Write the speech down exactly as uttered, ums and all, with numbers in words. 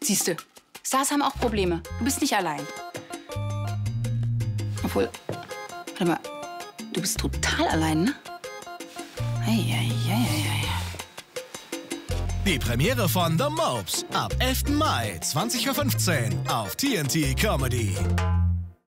Siehste, Stars haben auch Probleme. Du bist nicht allein. Obwohl, warte mal, du bist total allein, ne? Eieieiei. Die Premiere von The Mopes ab elften Mai, zwanzig Uhr fünfzehn auf T N T Comedy.